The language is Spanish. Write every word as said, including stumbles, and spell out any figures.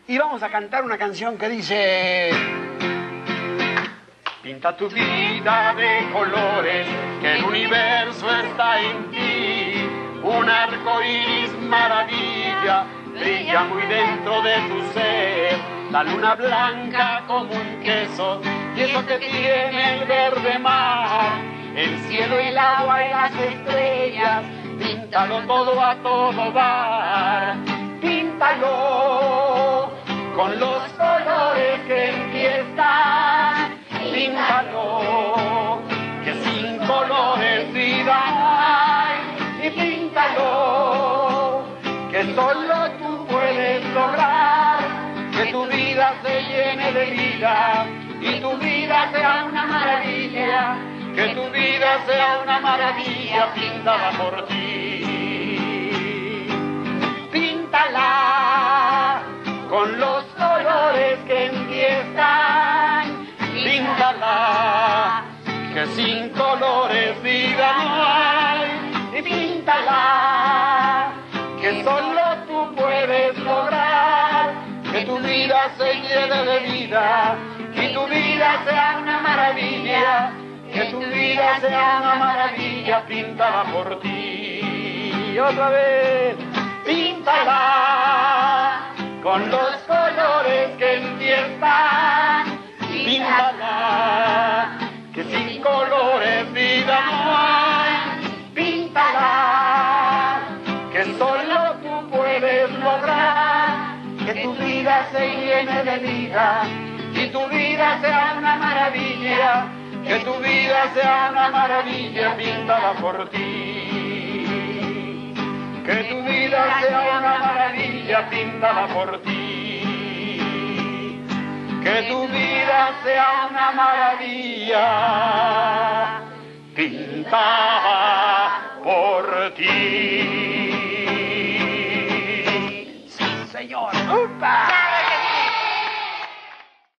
y vamos a cantar una canción que dice: pinta tu vida de colores, que el universo está en ti. Un arco iris maravilla brilla muy dentro de tu ser. La luna blanca como un queso, y eso que tiene el verde mar. El cielo, el agua y las estrellas, píntalo todo a todo dar. Píntalo con los colores que en ti están. Píntalo, que sin colores vida hay. Y píntalo, que solo tú puedes lograr que tu vida se llene de vida y tu vida sea una maravilla. Que tu vida sea una maravilla pintada por ti. Píntala con los colores que en ti están. Píntala, que sin colores vida no hay. Y píntala, que solo tú puedes lograr que tu vida se llene de vida y tu vida sea una maravilla. Que tu vida sea una maravilla pintada por ti. Y otra vez, píntala con los colores que en ti están. Píntala, que sin colores vida no hay. Píntala, que solo tú puedes lograr que tu vida se llene de vida y tu vida sea una maravilla. Que tu vida sea una maravilla pintada por ti. Que tu vida sea una maravilla pintada por ti. Que tu vida sea una maravilla pintada por ti. Sí, señor. ¡Upa!